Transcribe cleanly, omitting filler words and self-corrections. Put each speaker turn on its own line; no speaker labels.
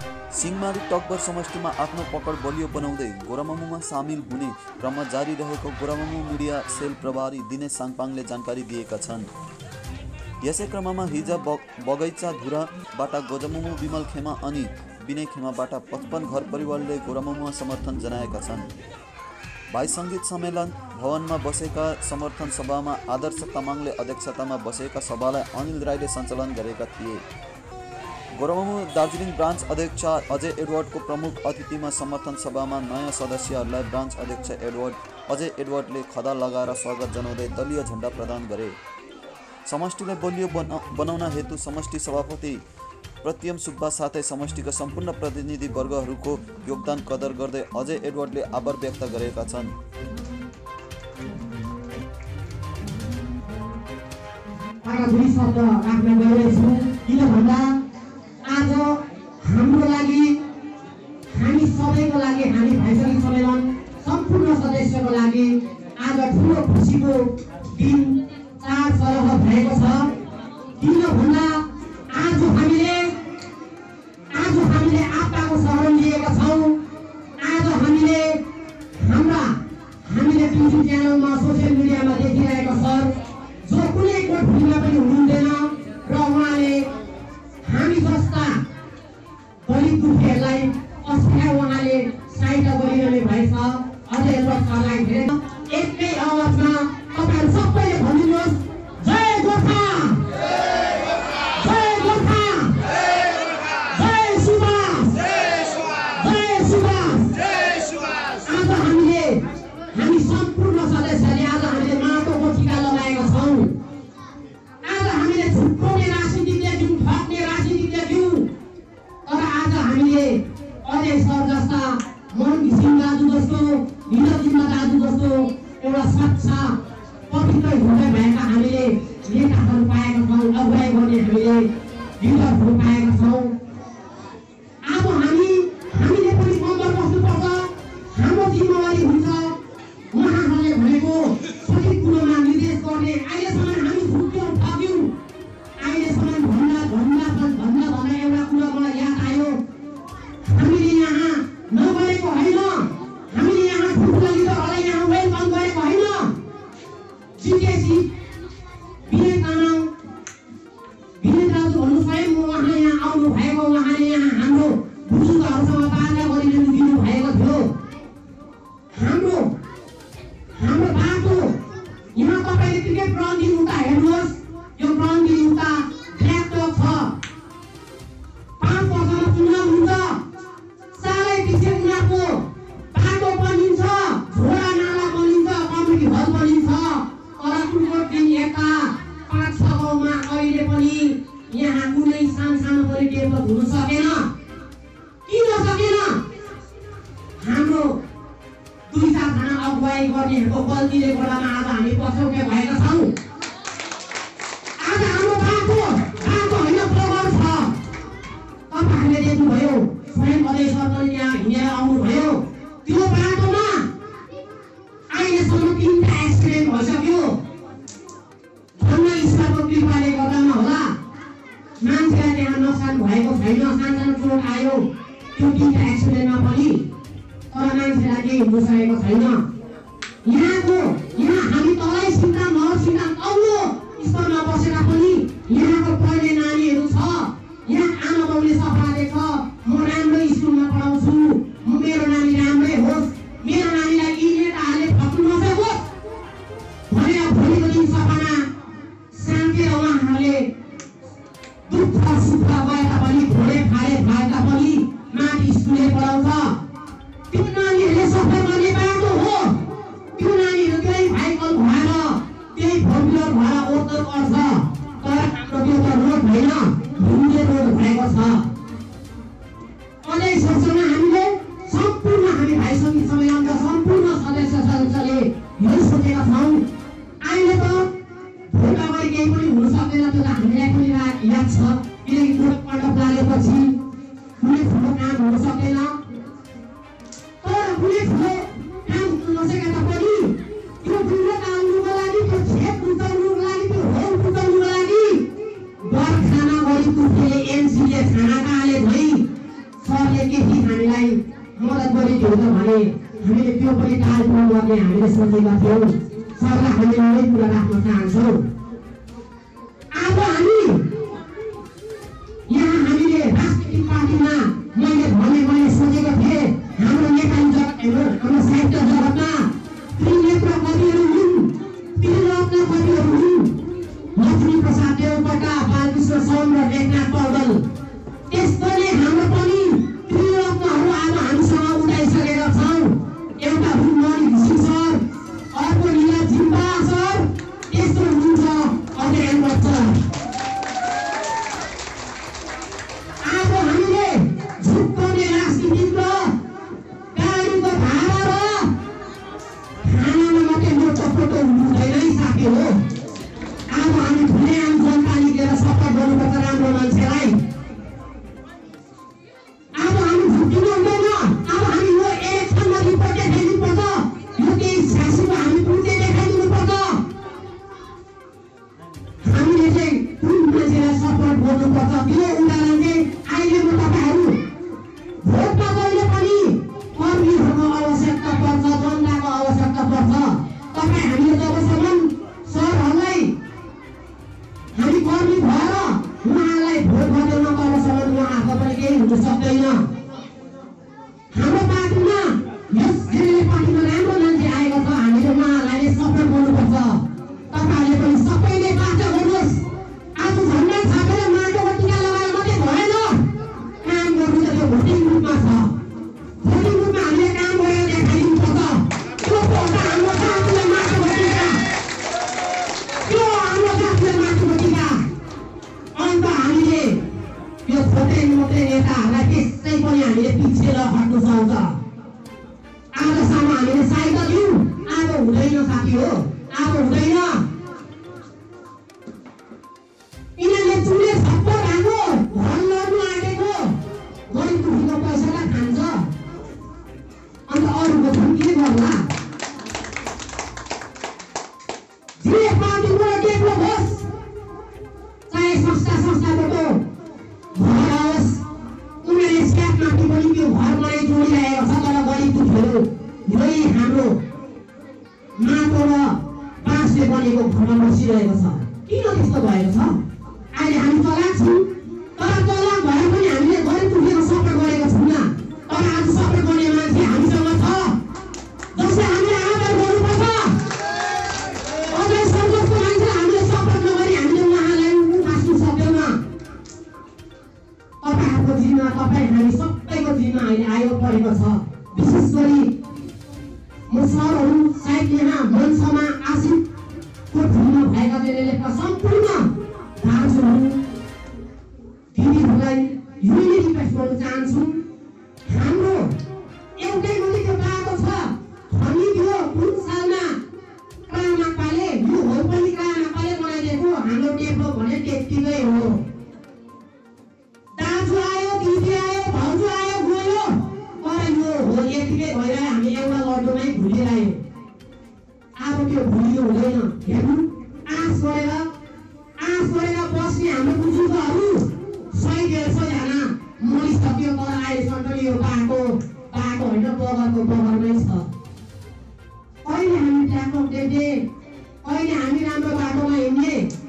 सिंहमारी टकभर समष्टिमा आफ्नो पकड बलियो बनाउँदै गोरामामुमा सामेल हुने क्रममा जारी रहेको गोरामामु मिडिया सेल प्रभारी दिनेश साङपाङले जानकारी दिएका छन्। यसै क्रममा हिजो बगैँचा धुराबाट गोरामामु विमल खेमा अनि विनय खेमाबाट 55 घर परिवारले गोरामामुमा समर्थन जनाएका छन्। भाइ सङ्गीत सम्मेलन भवनमा बसेका समर्थन सभामा आदर्श तामाङले अध्यक्षतामा बसेका सभालाई अनिल राईले सञ्चालन गरेका थिए। गोरामामु दार्जिलिङ ब्रान्च अध्यक्ष अजय एडवर्डको प्रमुख अतिथिमा समर्थन सभामा नयाँ सदस्यहरूलाई ब्रान्च अध्यक्ष अजय एडवर्डले खदा लगाएर स्वागत जनाउँदै दलीय झण्डा प्रदान गरे। समष्टिलाई बलियो बनाउन हेतु समष्टि सभापति प्रत्यम सुब्बा साथै समष्टिका सम्पूर्ण प्रतिनिधि वर्गहरूको योगदान कदर गर्दै अजय एडवर्डले आभार व्यक्त गरेका छन्।
आज हाम्रो लागि हामी सबैको लागि हामी भाइसङ्गीत सम्मेलन सम्पूर्ण सदस्यको लागि आज ठुलो खुसीको दिन चाड सरह भएको छ। किनभन्दा आज हामीले आपदाको शरण लिएका छौँ। आज हामीले टिभी च्यानलमा सोसियल मिडियामा देखिरहेको सर जो कुनै कोठभूमिमा पनि हुनुहुँदैन र उहाँले हामी जस्ता दलित दुखीहरूलाई अस्थिया उहाँले सहायता गरिरहने भएछ। अझै सरकारलाई धेरै एकै आवाजमा तपाईँहरू सबैले भनिदिनुहोस्, जय गोर्खा, जय गोर्खा, जय सुभाष, जय सुभाष। आज हामी सम्पूर्ण सदस्यले आज हामीले माटोको टिका लगाएका छौँ। आज हामीले छुट्याउने राजनीति देख्यौँ, ठग्ने राजनीति देख्यौँ। तर आज हामीले अजय सर जस्ता मन घिसिङ दाजु जस्तो विनोदिमा दाजु जस्तो एउटा सच्चा पवित्र हृदय भएका हामीले नेताहरू पाएका छौँ, अगुवाई गर्ने हामीले लिडरहरू पाएका छौँ। अब हामीले पनि मन्दिर बस्नुपर्छ, हाम्रो जिम्मेवारी हुन्छ। उहाँहरूले भनेको सही कुरोमा निर्देश गर्ने। अहिलेसम्म हामी झुक्यौँ, ठग्यौँ। अहिलेसम्म भन्दा एउटा कुरा मलाई याद आयो। हामीले यहाँ नगरेको होइन, हामीले यहाँ ठुल्ठुला लिडरहरूलाई यहाँ वेलकम गरेको होइन। जितेसी विनय तामाङ, विनय दाजु भन्नु स्वयं उहाँ यहाँ आउनु भएको, उहाँले यहाँ हाम्रो बुजुर्गहरूसँग बाजा गरिरहनु दिनु भएको थियो। हाम्रो बाटो यहाँ तपाईँले क्रिकेट ग्राउन्ड उता हेर्नुहोस्, यो ग्राउन्ड उता ल्यापटप छ। 5 वर्षमा चुनाव हुन्छ, सालै पछि उनीहरूको बाटो बनिन्छ, झोडा नाला बनिन्छ, कम्युनिटी हल बनिन्छ। तर कुनै दिन यता 5-6 गाउँमा अहिले पनि यहाँ कुनै सानो पनि डेभलप हुन सकेन। किन सकेन? हाम्रो 2-4 जना अगुवाई गर्नेहरूको गल्तीले गर्दामा आज हामी पछौटे भएका छौँ। आज हाम्रो बाटो होइन प्रोग्राम छ। तपाईँहरूले देख्नुभयो, स्वयं अजय सर पनि यहाँ हिँडेर आउनुभयो। त्यो बाटोमा अहिलेसम्म 3टा एक्सिडेन्ट भइसक्यो। धन्य ईश्वरको कृपाले गर्दामा होला मान्छेलाई त्यहाँ नोक्सान भएको छैन। सानो चोट आयो त्यो 3टा एक्सिडेन्टमा पनि, तर मान्छेलाई केही हुन सकेको छैन। यहाँ हामी तलै सिधा नरसिधा तल्लो स्तरमा बसेर पनि यहाँको पढ्ने नानीहरू छ। यहाँ आमा बाउले सपना देख्छ, म राम्रो स्कुलमा पढाउँछु, मेरो नानी राम्रै होस्, मेरो नानीलाई यी नेताहरूले ठग्नु नसकोस् भनेर भोलिको दिन सपना साँचेर उहाँहरूले दुःख सुख गए तापनि, घोडे फाले भए तापनि माथि स्कुलले पढाउँछ। त्यो नानीहरूले सफल गर्ने बाटो हो। त्यो नानीहरू त्यही भाइकल भएर त्यही फोरव्हिलर भएर ओर्दर गर्छ। तर हाम्रो त्यो त रोड होइन, ढुङ्गे रोड भएको छ। अझै सरसँग हामीले सम्पूर्ण हामी भाइ सङ्गीत सम्मेलनका सम्पूर्ण सदस्यले यही सोचेका छौँ। अहिले त भोट अगाडि केही पनि हुन सक्दैन, त्यो त हामीलाई पनि याद छ। किनकि भोट पल्ट लागेपछि कुनै ठुलो काम हुन सक्दैन। तर कुनै ठुलो काम हुन नसके तापनि त्यो ठुलो कामको लागि, त्यो छेप बुझाउनुको लागि, त्यो होल बुझाउनुको लागि बर्खामा गरी तुफेले एमसीले खाना काले भई मद्दत गरिदियो भने हामीले त्यो पनि कार्यक्रम गर्ने हामीले सोचेका थियौँ। सरलाई हामीले यही कुरा राख्न चाहन्छौँ। आज हामी यहाँ हामीले राजनीतिक पार्टीमा मैले सोचेको थिएँ हाम्रो नेपाली जगत हाम्रो साहित्य जगतमा त्रिनेत्र कविहरू हुन्, त्रिरत्न कविहरू हुन्, लक्ष्मी प्रसाद देवकोटा, बालकृष्ण सोम र लेखनाथ पौडेल। त्यस्तो नै हाम्रो पनि त्रिरत्नहरू आज हामीसँग उदाइसकेका छौँ। एउटा हुन् मणि घिसिङ सर, अर्को नीला जिम्बा सर, तेस्रो हुनुहुन्छ अजय बच्चन। आज हामीले झुक्काउने राजनीतिक र गाडीको भाडा र खानामा मात्रै मोटो हुँदैन साथी हो। आज हामी खुलेआम जनता लिएर सपोर्ट गर्नुपर्छ राम्रो मान्छेलाई। अब हामी झुक्किनु हुँदैन। अब हामी यो इलेक्सनमा रिपोर्ट देखाइदिनुपर्छ। यो केही शासीको हामी पुँजे देखाइदिनुपर्छ। हामीले चाहिँ कुन मान्छेलाई सपोर्ट गर्नुपर्छ त्यो उदाहरण चाहिँ अहिलेको तपाईँहरू भोटमा जहिले पनि कर्मीहरूको आवश्यकता पर्छ, जनताको आवश्यकता पर्छ। तपाईँ हामीले जबसम्म सरहरूलाई हामी कर्मी भएर उहाँलाई भोट गर्दैनौँ तबसम्म उहाँहरूको पनि केही हुन सक्दैन। हाम्रो पार्टीमा यस एमएलए पार्टीमा राम्रो मान्छे आएको छ। हामीले उहाँलाई नै सपोर्ट गर्नुपर्छ। तपाईँहरूले पनि सबैले बाचा गर्नुहोस्। आज झन्डा छापेर माटोको टिका लगाएर मात्रै भएन, काम गर्नु त त्यो भोटिङ ग्रुपमा छ। भोटिङ ग्रुपमा हामीले काम गरेर देखाइदिनुपर्छ। त्यो एउटा हाम्रो जातिले माटोको टिका, त्यो हाम्रो जातिले माटोको टिका। अन्त हामीले यो छोटे मोटे नेताहरूलाई त्यसै पनि हामीले पछि हट्नु सक्छ। आजसम्म हामीले साइत दियौँ, आज हुँदैन साथी हो, आज हुँदैन। यिनीहरूले चुले छप्पर हाम्रो घर लड्नु आँटेको गरिब दुखीको पैसालाई खान्छ। अन्त अरूको झन् के गर्ला? जे पार्टीबाट डेभलप होस्, चाहे संस्थाबाट घर आओस्, उनीहरूले स्ट्याटमाथि पनि त्यो घरबाटै जोडिरहेको छ। तर गरिब दुखीहरू यही हाम्रो माटो र बाँसले बनेको घरमा बसिरहेको छ। किन त्यस्तो भएको छ? अहिले हामी चलाक छौँ, तर चलाक भए पनि हामीले गरिब दुखीको सपोर्ट गरेको छैनौँ। तर आज सपोर्ट गर्ने मान्छे हामीसँग छ, जसले हामीले आदर गर्नुपर्छ। अझै सन्तोषको मान्छेलाई हामीले सपोर्ट नगरी हामीले उहाँलाई बाँच्नु सक्दैनौँ। तपाईँहरूको जिम्मा, तपाईँ हामी सबैको जिम्मा अहिले आएको परेको छ। विशेष गरी म सरहरू सायद यहाँ मञ्चमा आशिकको ढुङ्गा भएका लेखका सम्पूर्ण दाजुहरू दिदीहरूलाई यही रिक्वेस्ट गर्न चाहन्छु। हाम्रो एउटै मात्रै त्यो बाटो छ। हामी त्यो कुन सालमा क्रामापाले यो हो पनि क्रामापाले बनाइदिएको हाम्रो डेभलप भने त्यतिकै हो। दाजु आयो, दिदी आयो, भाउजू आयो, गयो, तर यो हो यतिकै भएर हामी एउटा लड्डुमै भुलिरह्यौँ। अब त्यो भुलियो हुँदैन। हेर्नु, आश गरेर बस्ने हाम्रो बुजुर्गहरू 100-150 जना मरिसक्यो। तर अहिलेसम्म यो बाटो होइन, बगरमै छ। अहिले हामी ट्र्याकमा देख्ने, अहिले हामी राम्रो बाटोमा हिँड्ने,